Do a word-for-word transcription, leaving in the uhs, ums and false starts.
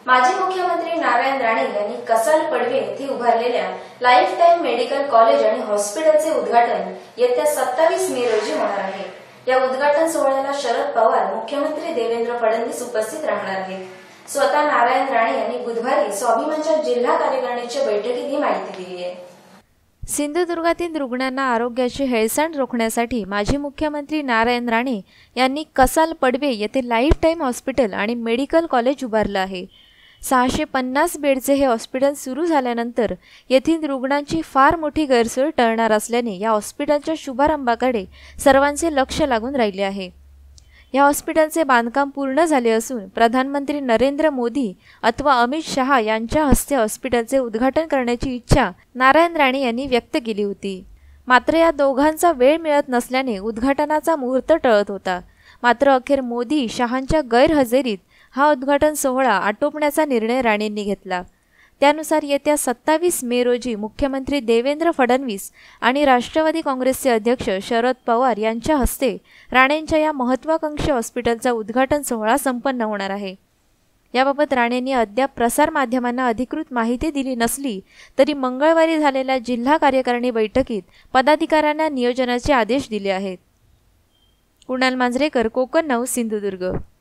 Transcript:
माजी मुख्यमंत्री नारायण राणे यांनी कसाल पडवे येथे उभारलेल्या लाईफ टाईम मेडिकल कॉलेज आणि हॉस्पिटलचे उद्घाटन येत्या सत्तावीस मे रोजी होणार आहे। या उद्घाटन सोहळ्याला शरद पवार, मुख्यमंत्री देवेंद्र फडणवीस उपस्थित राहणार आहेत। स्वतः नारायण राणे यांनी बुधवारी स्वाभिमानच्या जिल्हा कार्यकारिणीच्या बैठकीत ही माहिती दिली आहे। सिंधुदुर्गातील रुग्णांना आरोग्याची हेळसांड रोखण्यासाठी माजी मुख्यमंत्री नारायण राणे यांनी कसाल पडवे येथे लाईफ टाईम हॉस्पिटल आणि मेडिकल कॉलेज उभारलं आहे। सहाशे पन्नास बेडचे हे हॉस्पिटल सुरू झाल्यानंतर येथील रुग्णांची फार मोठी गैरसोय टळणार असल्याने या हॉस्पिटलच्या शुभारंभाकडे सर्वांचे लक्ष लागून राहिले आहे। या हॉस्पिटलचे बांधकाम पूर्ण झाले असून प्रधानमंत्री नरेंद्र मोदी अथवा अमित शहा यांच्या हस्ते हॉस्पिटलचे उद्घाटन करण्याची इच्छा नारायण राणे यांनी व्यक्त केली होती। मात्र या दोघांचा वेळ मिळत नसल्याने उद्घाटनाचा मुहूर्त टळत होता। मात्र अखेर मोदी शहांच्या गैरहजेरीत हा उद्घाटन सोहळा आटोपण्याचा निर्णय राणेंनी घेतला। त्यानुसार येत्या सत्तावीस मे रोजी मुख्यमंत्री देवेंद्र फडणवीस आणि राष्ट्रवादी काँग्रेसचे अध्यक्ष शरद पवार यांच्या हस्ते राणेंच्या या महत्त्वाकांक्षी हॉस्पिटलचा उद्घाटन सोहळा संपन्न होणार आहे। याबाबत राणेंनी अद्याप प्रसार माध्यमांना अधिकृत माहिती दिली नसली तरी मंगळवारी झालेल्या जिल्हा कार्यकारिणी बैठकीत पदाधिकाऱ्यांना नियोजनाचे आदेश दिले आहेत। कुणाल मांजरेकर, कोकण नऊ, सिंधुदुर्ग।